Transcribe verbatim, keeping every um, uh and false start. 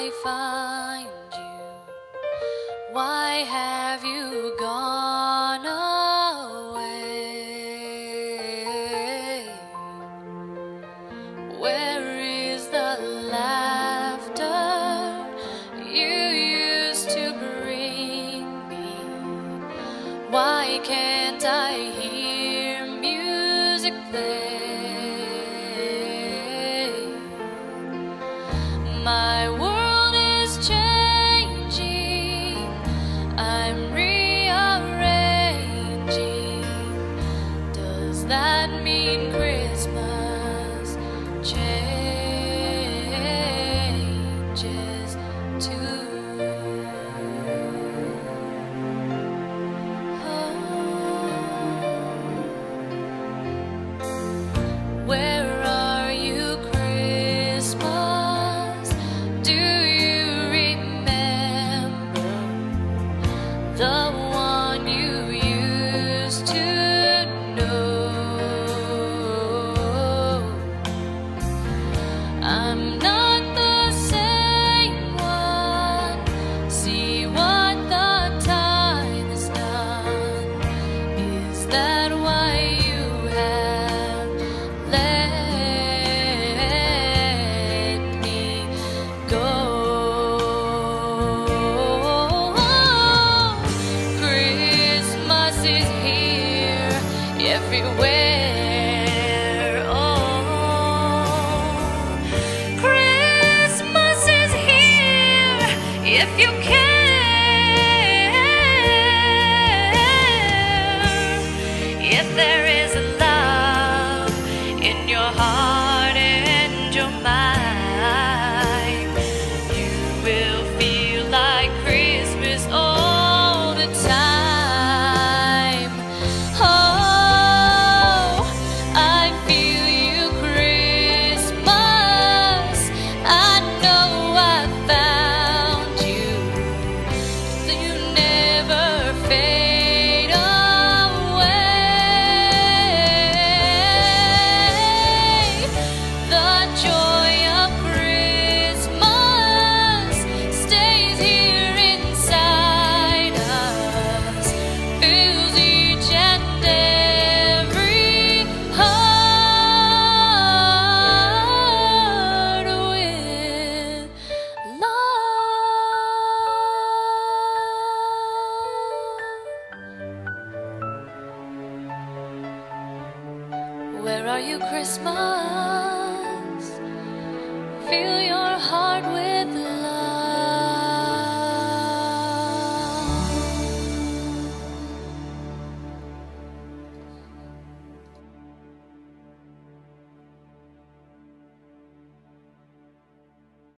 I find you? Why have you gone away? Where is the laughter you used to bring me? Why can't I hear music play? My world is changing, I'm rearranging. Does that mean Christmas changes too? Where are you, Christmas? Do you remember the one you used to know? I'm not the same one. See what the time has done. Is that why you have let me go? Christmas is here everywhere. Oh, Christmas is here if you care. If there is a love in your heart and your mind, you will feel like Christmas all the time. Oh, I feel you, Christmas. I know I found you, so you never fade away. The joy of Christmas stays here inside us, fills each and every heart with love. Where are you, Christmas?